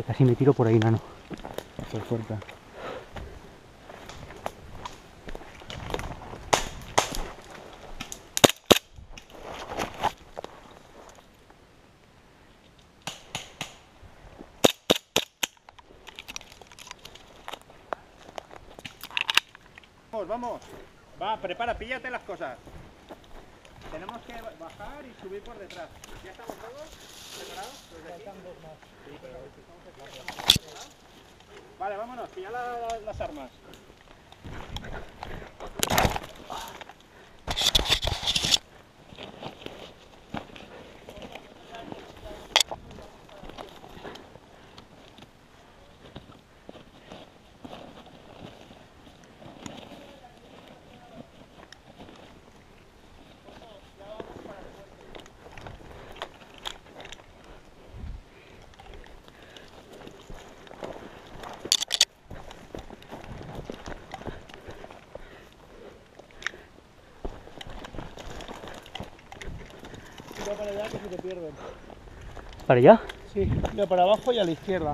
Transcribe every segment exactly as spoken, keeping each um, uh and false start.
Que casi me tiro por ahí, nano. Por fuerza. Vamos, vamos. Va, prepara, píllate las cosas. Tenemos que bajar y subir por detrás. ¿Ya estamos todos preparados? Faltan dos más. Sí, pero estamos aquí. Vale, vámonos, pilla la, la, las armas. Mira para allá que se te pierden. ¿Para allá? Sí, mira para abajo y a la izquierda.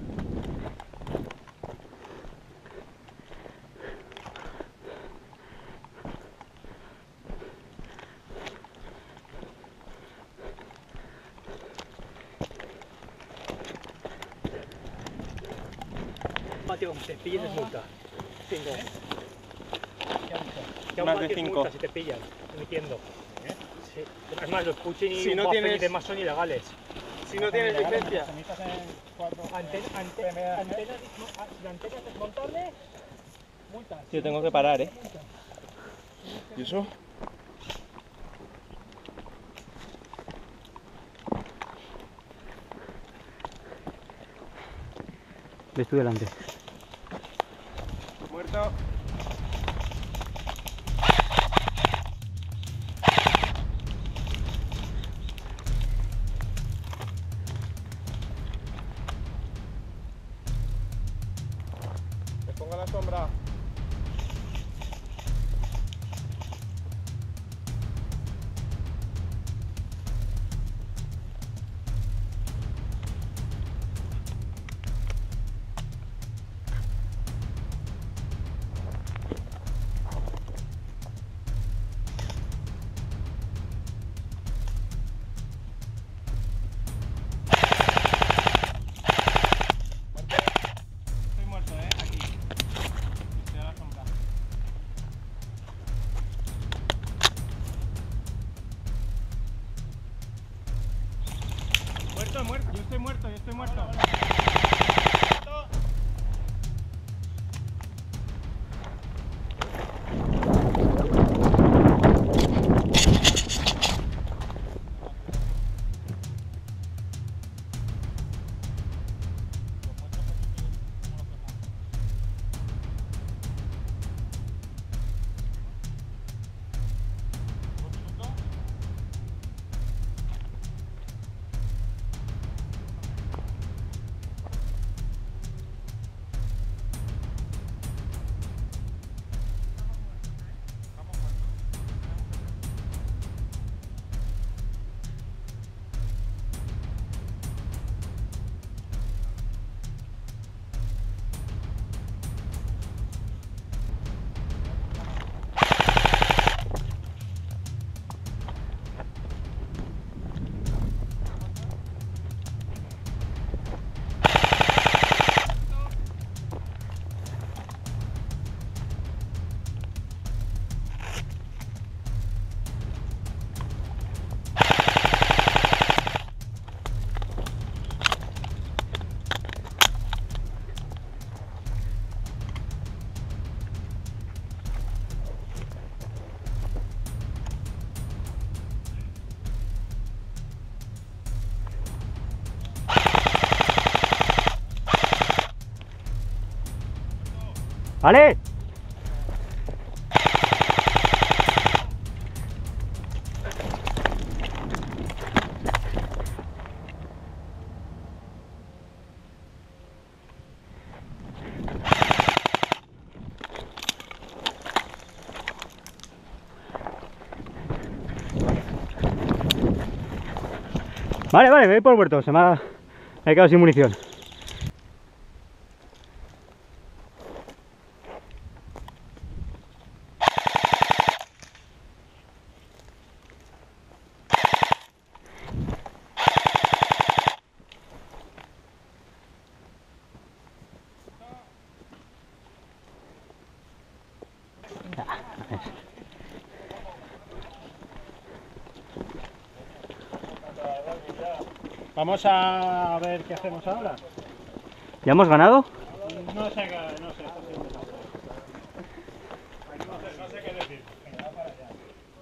Mateo, te pilles es multa. Cinco. Más de cinco. Si te pillan, emitiendo. ¿Eh? Sí. Es más, los pushing y Si no un tienes- y demás son ilegales. Si no tienes licencia. Antena, ante, antena, la antena es desmontable, multas. Yo tengo que parar, ¿eh? ¿Y eso? Ves tú delante. Muerto. Me pongo la sombra. Estoy muerto, ¿eh? Aquí. Estoy a la sombra. Muerto, muerto. Yo estoy muerto, yo estoy muerto. ¡Vale! Vale, vale, me voy por el huerto, se me ha, me he quedado sin munición. Vamos a ver qué hacemos ahora. ¿Ya hemos ganado? No sé, qué- no sé. esto sí me sale. No sé, no sé qué decir. Venga, va para allá.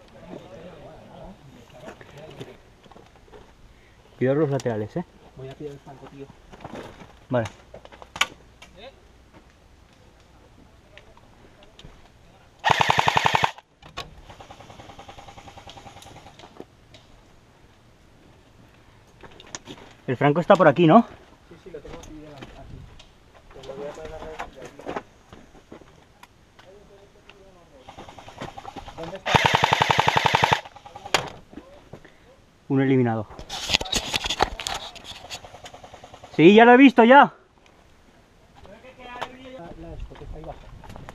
Cuidado los laterales, ¿eh? Voy a pillar el franco, tío. Vale. El franco está por aquí, ¿no? Sí, sí, lo tengo aquí delante. Aquí. Pues lo voy a traer de aquí. ¿Dónde está? Un eliminado. Sí, ya lo he visto, ya. La, la esto que está ahí abajo.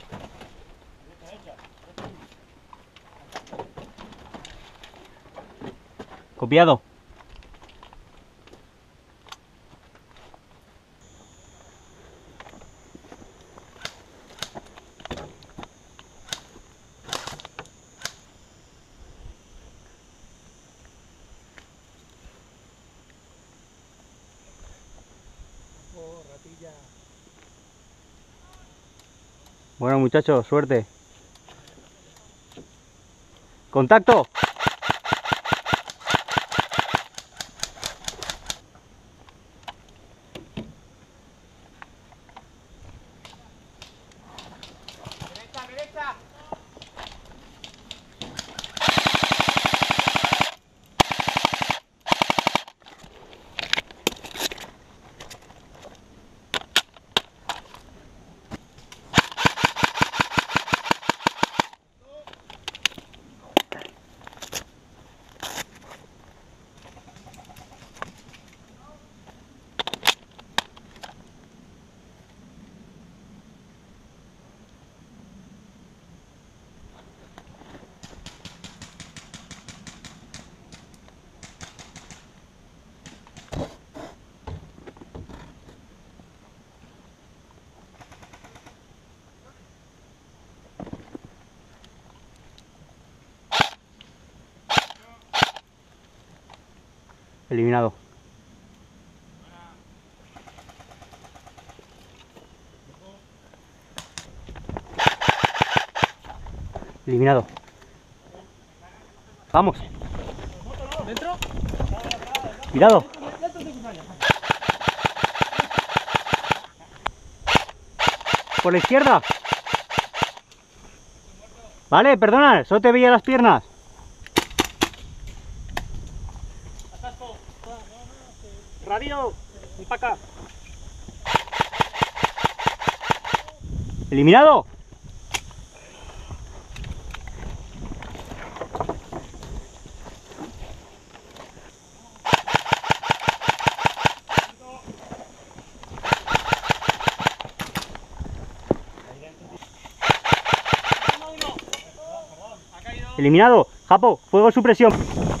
Copiado. Oh, ratilla. Bueno, muchachos, suerte. ¡Contacto! Derecha, derecha. Eliminado. Eliminado. Vamos. ¿Dentro? Cuidado. Por la izquierda. Vale, perdona, solo te veía las piernas. Radio, un pa' acá. Eliminado. Eliminado. Japo, fuego supresión.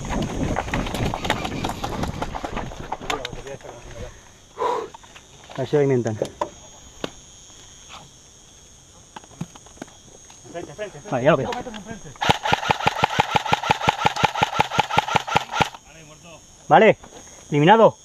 A ver si lo alimentan. Frente, frente, frente. Vale, ya lo veo. Vale, eliminado.